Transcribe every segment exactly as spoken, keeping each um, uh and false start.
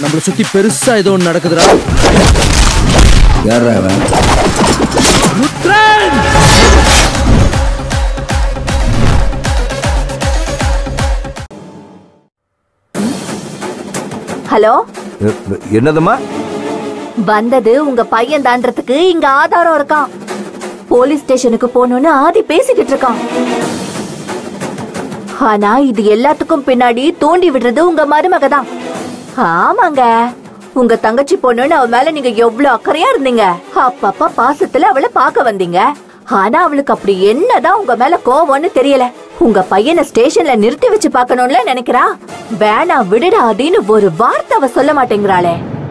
நம்மள சுத்தி பெருசா ஏதோ ஒன்று நடக்குதுடா. யாரா அவன்? ருத்ரன்! ஹலோ, என்னதுமா? வந்தது உங்க பையன் தான்றதுக்கு இங்க ஆதாரம் இருக்கான். போலீஸ் ஸ்டேஷனுக்கு போகணும்னு ஆதி பேசிக்கிட்டு இருக்கான். ஆனா இது எல்லாத்துக்கும் பின்னாடி தூண்டி விடுறது உங்க மருமக தான். ஆமாங்க, உங்க தங்கச்சி பொண்ணுன்னு அவ மேல நீங்க எவ்வளவு அக்கறையா இருந்தீங்க. அப்பப்ப பாசத்துல அவளை பார்க்க வந்தீங்க. ஆனா அவளுக்கு அப்படி என்னதான் உங்க மேல கோவம்னு தெரியல. உங்க பையனை ஸ்டேஷன்ல நிறுத்தி வச்சு பார்க்கணும்ல நினைக்கிறா. வேணா விடுடா அப்படின்னு ஒரு வார்த்தை அவ சொல்ல மாட்டேங்கிறாளே.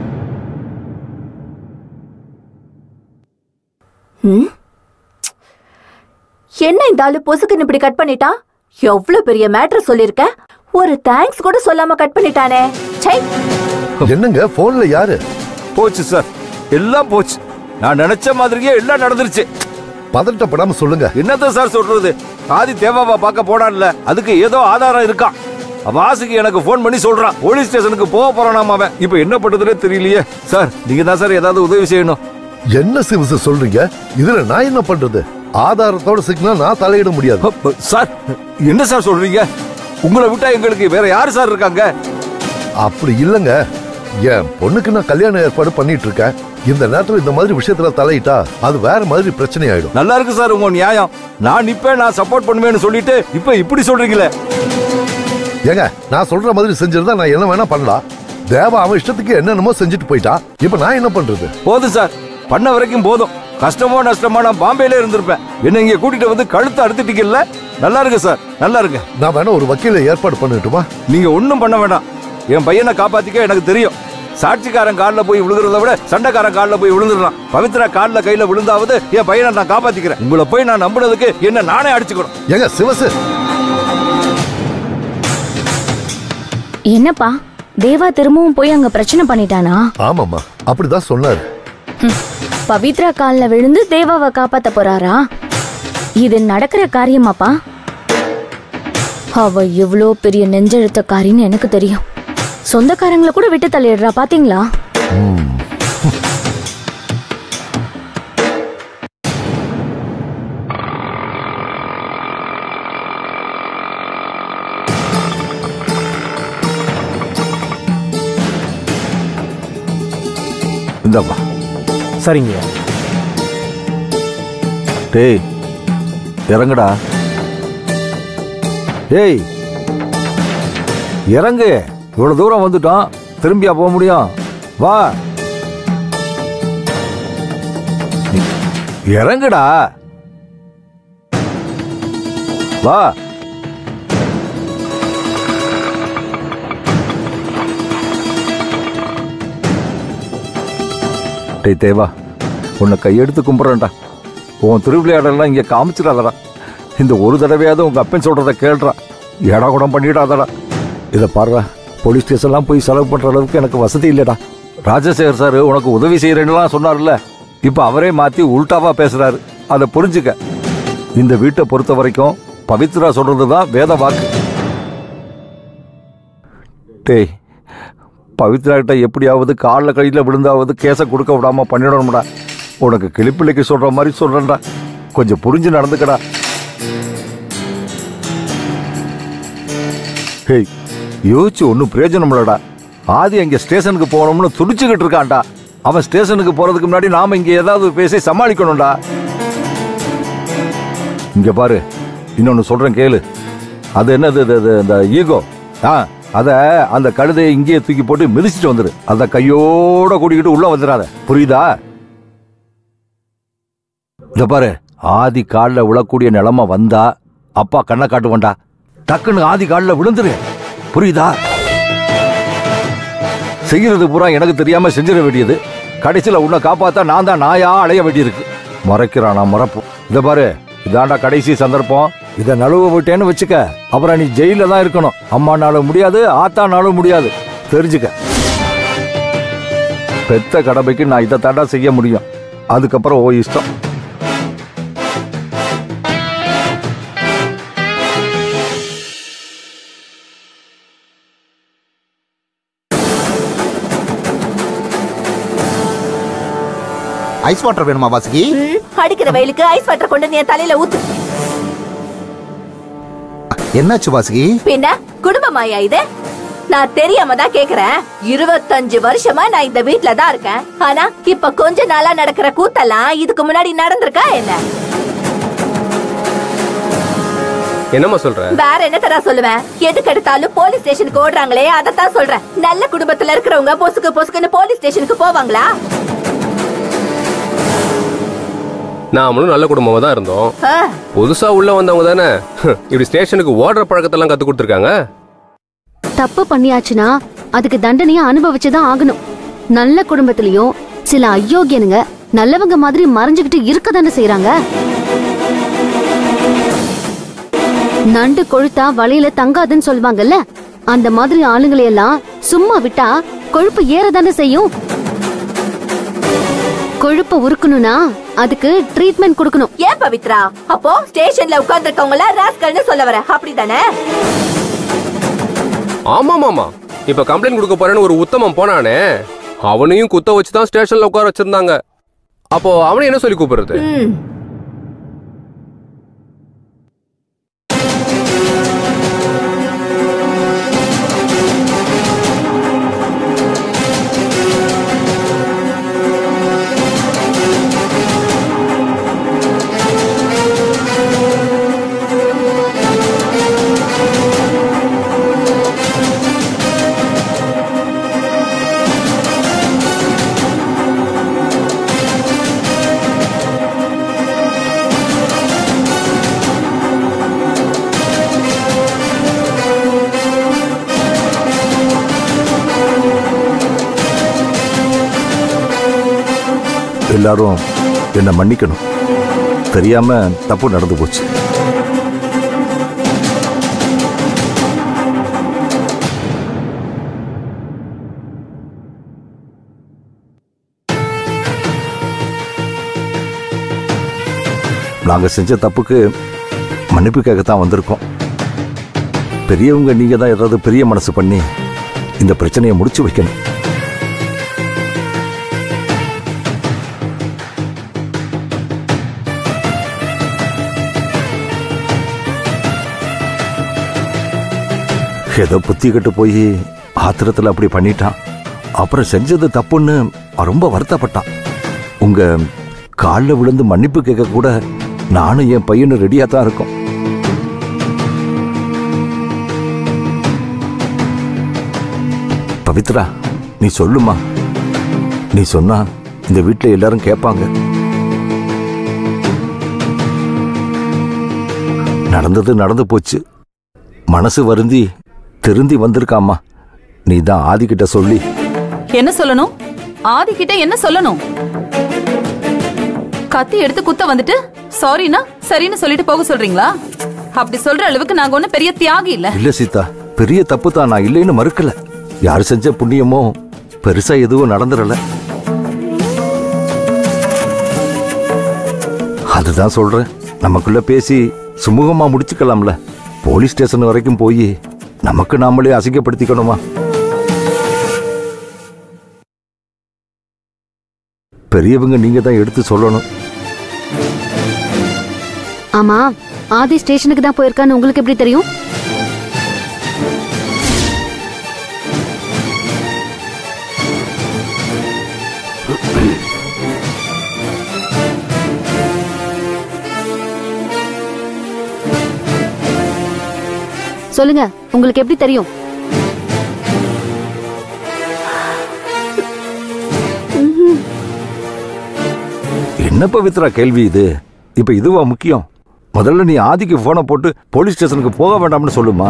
என்ன இந்த ஆளு பொசுக்குன்னு இப்படி கட் பண்ணிட்டா? எவ்வளவு பெரிய மேட்டர் சொல்லிருக்க, ஒரு தேங்க்ஸ் கூட சொல்லாம கட் பண்ணிட்டானே. சை. என்னங்க போன்ல யாரு? போச்சு சார், எல்லாம் போச்சு. நான் நினைச்ச மாதிரியே எல்லாம் நடந்துருச்சு. பதட்டப்படாம சொல்லுங்க. என்னத்த சார் சொல்றது? ஆதி தேவாவா பார்க்க போடான்ல, அதுக்கு ஏதோ ஆதாரம் இருக்கான். வாசுக்கு எனக்கு போன் பண்ணி சொல்றான் போலீஸ் ஸ்டேஷனுக்கு போக போறானாம் அவன். இப்ப என்ன பண்றதுன்னே தெரியலையே சார். நீங்க தான் சார் ஏதாவது உதவி செய்யணும். என்ன சிவசு சொல்றீங்க? இதுல நான் என்ன பண்றது? ஆதாரத்தோட சிக்கினா நான் தலையிட முடியாது. சார் என்ன சார் சொல்றீங்க? உங்களை விட்டா எங்களுக்கு வேற யாரு சார் இருக்காங்க? அப்படி இல்லங்க, என் பொண்ணுக்கு நான் கல்யாண ஏற்பாடு பண்ணிட்டு இருக்கேன். இந்த நேரத்துல இந்த மாதிரி விஷயத்துல தலையிட்டா அது வேற மாதிரி பிரச்சனை ஆயிடும். நல்லா இருக்கு சார் உங்க நியாயம். நான் இப்ப நான் சப்போர்ட் பண்ணுவேன்னு சொல்லிட்டு இப்ப இப்படி சொல்றீங்களே. ஏங்க, நான் சொல்ற மாதிரி செஞ்சிருந்தா நான் என்ன வேணா பண்ணலாம். தேவா அவன் இஷ்டத்துக்கு என்னென்னமோ செஞ்சுட்டு போயிட்டான். இப்ப நான் என்ன பண்றது? போதும் சார், பண்ண வரைக்கும் போதும். கஷ்டமோ நஷ்டமோ நான் பாம்பேல இருந்திருப்பேன். என்ன இங்க கூட்டிட்டு வந்து கழுத்து அறுத்துட்டீங்கல்ல. நல்லா இருக்கு சார், நல்லா இருக்கு. நான் வேணா ஒரு வக்கீல ஏற்பாடு பண்ணிட்டுமா? நீங்க ஒண்ணும் பண்ண வேண்டாம். என் பையனை காப்பாத்திக்க எனக்கு தெரியும். சாட்சிக்காரன் கால்ல போய் விழுகிறத விட சண்டைக்காரன் கால்ல போய் விழுந்துடலாம். பவித்ரா கால்ல கையில விழுந்தாவது என் பையனை நான் காப்பாத்திக்கிறேன். உங்களை போய் நான் நம்பினதுக்கு என்ன நானே அடிச்சுக்கணும். ஏங்க சிவசு, என்னப்பா தேவா திரும்பவும் போய் அங்க பிரச்சனை பண்ணிட்டானா? ஆமாமா, அப்படிதான் சொன்னாரு. பவித்ரா கால்ல விழுந்து தேவாவை காப்பாத்த போறாரா? இது நடக்கிற காரியமாப்பா? அவ எவ்வளோ பெரிய நெஞ்செழுத்தக்காரின்னு எனக்கு தெரியும். சொந்தக்காரங்களை கூட விட்டு தள்ளிடுறா பாத்தீங்களா? இந்தப்பா. சரிங்க. டேய் இறங்குடா. டேய் இறங்கு. இவ்வளவு தூரம் வந்துட்டோம், திரும்பியா போக முடியும்? வா இறங்குடா. வா. டேய் தேவா, உன்னை கையெடுத்து கும்பிட்றேன்டா. உன் திருவிளையாடலாம் இங்கே காமிச்சிடாதடா. இந்த ஒரு தடவையாவது உங்க அப்பன் சொல்றத கேள்றா. ஏடா கூட பண்ணிடாதடா. இதை பாடுறா, போலீஸ் ஸ்டேஷன்லாம் போய் செலவு பண்ற அளவுக்கு எனக்கு வசதி இல்லடா. ராஜசேகர் சார் உனக்கு உதவி செய்யறேன்னுலாம் சொன்னார்ல, இப்ப அவரே மாத்தி உல்டாவா பேசுறாரு. அதை புரிஞ்சுக்க. இந்த வீட்டை பொறுத்த வரைக்கும் பவித்ரா சொல்றதுதான் வேத வாக்கு. டேய் பவித்ரா கிட்ட எப்படியாவது காலில் கையில் விழுந்தாவது கேஸை கொடுக்க விடாம பண்ணிடணும்டா. உனக்கு கிளிப்பிள்ளைக்கு சொல்ற மாதிரி சொல்றேன்டா. கொஞ்சம் புரிஞ்சு நடந்துக்கடா. ஹேய், யோசிச்சு ஒன்றும் பிரயோஜனம் இல்லடா. ஆதி அங்கே ஸ்டேஷனுக்கு போகணும்னு துடிச்சுக்கிட்டு இருக்கான்டா. அவன் ஸ்டேஷனுக்கு போறதுக்கு முன்னாடி நாம இங்க ஏதாவது பேசி சமாளிக்கணும்டா. இங்க பாரு, இன்னொன்னு சொல்றேன் கேளு. அது என்னது, இந்த ஈகோ. ஆ அத அந்த கழுதையை இங்கேயே தூக்கி போட்டு மிதிச்சுட்டு வந்துரு. அத கையோட கூட்டிக்கிட்டு உள்ள வந்துடாத, புரியுதா? இத பாரு, ஆதி காலில் விழக்கூடிய நிலைமை வந்தா அப்பா கண்ணை காட்டுவண்டா. டக்குன்னு ஆதி காலில் விழுந்துரு, புரியுதா? செய்யறது பூரா எனக்கு தெரியாம செஞ்சிட வேண்டியது. கடைசியில உன்னை காப்பாத்தா நான் தான் நாயா அலைய வேண்டியிருக்கு. மறைக்கிறானா மறைப்பு. இத பாரு, இதாண்டா கடைசி சந்தர்ப்பம். இதை நழுவ விட்டேன்னு வச்சுக்க, அப்புறம் நீ ஜெயில தான் இருக்கணும். அம்மானாலும் முடியாது, ஆத்தானாலும் முடியாது, தெரிஞ்சுக்க. பெத்த கடமைக்கு நான் இதை தாண்டா செய்ய முடியும். அதுக்கப்புறம் ஓ இஷ்டம். ஐஸ் வாட்டர் வேணுமா வாசுகி? அடிக்கிற வெயிலுக்கு ஐஸ் வாட்டர் கொண்டு நீ தலையில ஊத்து. என்னாச்சு வாசுகி? பின்ன குடும்பமாயா இது? நான் தெரியாம தான் கேக்குறேன். இருபத்தஞ்சு வருஷமா நான் இந்த வீட்ல தான் இருக்கேன். ஆனா இப்ப கொஞ்ச நாளா நடக்கிற கூத்தெல்லாம் இதுக்கு முன்னாடி நடந்திருக்கா என்ன? என்னம்மா சொல்ற? வேற என்ன தரா சொல்லுவேன்? எதுக்கு எடுத்தாலும் போலீஸ் ஸ்டேஷனுக்கு ஓடுறாங்களே, அதத்தான் சொல்றேன். நல்ல குடும்பத்துல இருக்கிறவங்க பொசுக்கு பொசுக்குன்னு போலீஸ் ஸ்டேஷனுக்கு போவாங்களா? நாமளும் நல்ல குடும்பமா தான் இருந்தோம். புதுசா உள்ள வந்தவங்க தானே இப்படி ஸ்டேஷனுக்கு ஓடுற பழக்கத்தெல்லாம் கத்து கொடுத்துருக்காங்க. தப்பு பண்ணியாச்சுன்னா அதுக்கு தண்டனையை அனுபவிச்சுதான் ஆகணும். நல்ல குடும்பத்திலயும் சில அயோக்கியனுங்க நல்லவங்க மாதிரி மறைஞ்சுகிட்டு இருக்க தானே செய்யறாங்க. நண்டு கொழுத்தா வலையில தங்காதுன்னு சொல்லுவாங்கல்ல, அந்த மாதிரி ஆளுங்களை எல்லாம் சும்மா விட்டா கொழுப்பு ஏறதானே செய்யும். கொழுப்ப உருக்கணும்னா அதுக்கு ட்ரீட்மெண்ட் கொடுக்கணும். ஏன் பவித்ரா, அப்போ ஸ்டேஷன்ல உட்கார்ந்து இருக்கவங்கள ராஸ்கல்னு சொல்ல வர, அப்படிதானே? ஆமா மாமா, இப்ப கம்ப்ளைண்ட் கொடுக்க போறேன்னு ஒரு உத்தமம் போனானே, அவனையும் குத்த வச்சுதான் ஸ்டேஷன்ல உட்கார வச்சிருந்தாங்க. அப்போ அவனை என்ன சொல்லி கூப்பிடுறது? எல்லாரும் என்ன மன்னிக்கணும். தெரியாம தப்பு நடந்து போச்சு. நாங்க செஞ்ச தப்புக்கு மன்னிப்பு கேட்கத்தான் வந்திருக்கோம். பெரியவங்க நீங்க தான் ஏதாவது பெரிய மனசு பண்ணி இந்த பிரச்சனையை முடிச்சு வைக்கணும். ஏதோ புத்தி கட்டு போய் ஆத்திரத்தில் அப்படி பண்ணிட்டான். அப்புறம் செஞ்சது தப்புன்னு ரொம்ப வருத்தப்பட்டான். உங்க காலில் விழுந்து மன்னிப்பு கேட்க கூட நானும் என் பையனும் ரெடியா தான் இருக்கோம். பவித்ரா, நீ சொல்லுமா. நீ சொன்னா இந்த வீட்டில் எல்லாரும் கேட்பாங்க. நடந்தது நடந்து போச்சு. மனசு வருந்தி திருந்தி வந்திருக்காமா. நீ தான் ஆதி கிட்ட சொல்லி. என்ன சொல்லணும்? ஆதி கிட்ட என்ன சொல்லணும்? கத்தி எடுத்து குத்த வந்துட்டு சாரினா சரின்னு சொல்லிட்டு போக சொல்றீங்களா? அப்படி சொல்ற அளவுக்கு நாங்க ஒன்னும் பெரிய தியாகி இல்ல. இல்ல சீதா, பெரிய தப்பு தான், நான் இல்லைன்னு மறுக்கல. யாரு செஞ்ச புண்ணியமோ பெருசா எதுவும் நடந்துடல. அதுதான் சொல்றேன், நமக்குள்ள பேசி சுமூகமா முடிச்சுக்கலாம்ல. போலீஸ் ஸ்டேஷன் வரைக்கும் போய் நமக்கு நாமளே அசிங்கப்படுத்திக்கணுமா? பெரியவங்க நீங்க தான் எடுத்து சொல்லணும். ஆமா, ஆதி ஸ்டேஷனுக்கு தான் போயிருக்கான்னு உங்களுக்கு எப்படி தெரியும்? சொல்லுங்க, உங்களுக்கு எப்படி தெரியும்? என்ன பவித்ரா கேள்வி இது? இப்ப இதுவா முக்கியம்? முதல்ல நீ ஆதிக்கு போனை போட்டு போலீஸ் ஸ்டேஷனுக்கு போக வேண்டாம்னு சொல்லுமா.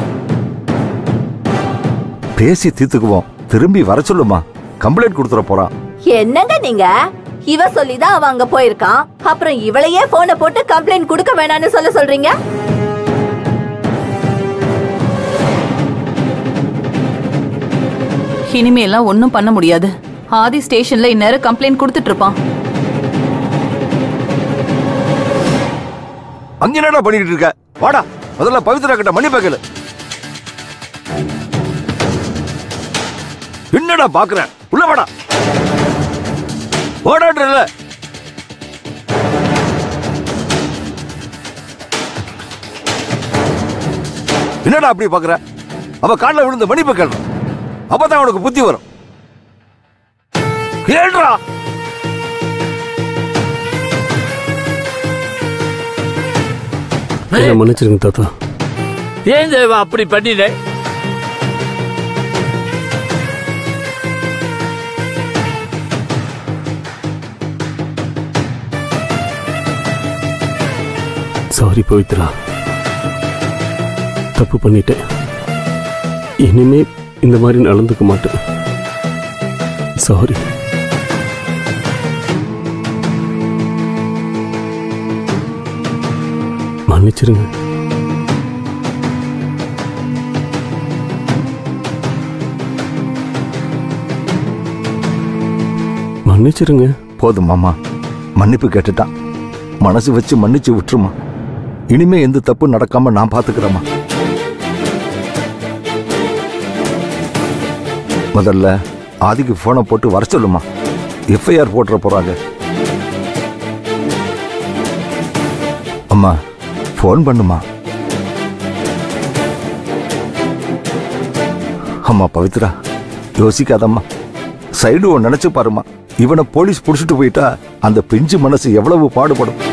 பேசி தீர்த்துக்குவோம். திரும்பி வர சொல்லுமா. கம்ப்ளைண்ட் கொடுத்துட போறான். என்னங்க நீங்க? இவ சொல்லிதான் அவன் அங்க போயிருக்கான். அப்புறம் இவளையே போனை போட்டு கம்ப்ளைண்ட் கொடுக்க வேணாம்னு சொல்ல சொல்றீங்க? இனிமே எல்லாம் ஒன்னும் பண்ண முடியாது. ஆதி ஸ்டேஷன்ல இந்நேரம் கம்ப்ளைண்ட் கொடுத்துட்டு இருப்பான். அங்க என்னடா பண்ணிட்டு இருக்க? வாடா, முதல்ல பவித்ரா கிட்ட மன்னிப்பு கேளு. என்னடா பாக்குற? உள்ள வாடா. ஓடான்றல என்னடா அப்படி பாக்குற? அவ காலில் விழுந்த மன்னிப்பு கேள்ற, அப்பதான் உனக்கு புத்தி வரும். கேள்றா. மன்னிச்சிருங்க தாத்தா. ஏன் தேவா அப்படி பண்ணிட? சாரி பவித்ரா, தப்பு பண்ணிட்டேன். இனிமே இந்த மாதிரி நடந்துக்க மாட்டேன். சாரி. மன்னிச்சிருங்க. மன்னிச்சிருங்க. போதும் மாமா, மன்னிப்பு கேட்டுட்டான். மனசு வச்சு மன்னிச்சு விட்டுருமா. இனிமே எந்த தப்பு நடக்காம நான் பாத்துக்கிறேம்மா. முதல்ல ஆதிக்கு போனை போட்டு வர சொல்லுமா. எஃப்ஐஆர் போட்டுற போறாங்க. அம்மா போன் பண்ணுமா. அம்மா பவித்ரா, யோசிக்காதம்மா. சைடு நினைச்சு பாருமா. இவனை போலீஸ் புடிச்சிட்டு போயிட்டா அந்த பிஞ்சு மனசு எவ்வளவு பாடுபடும்.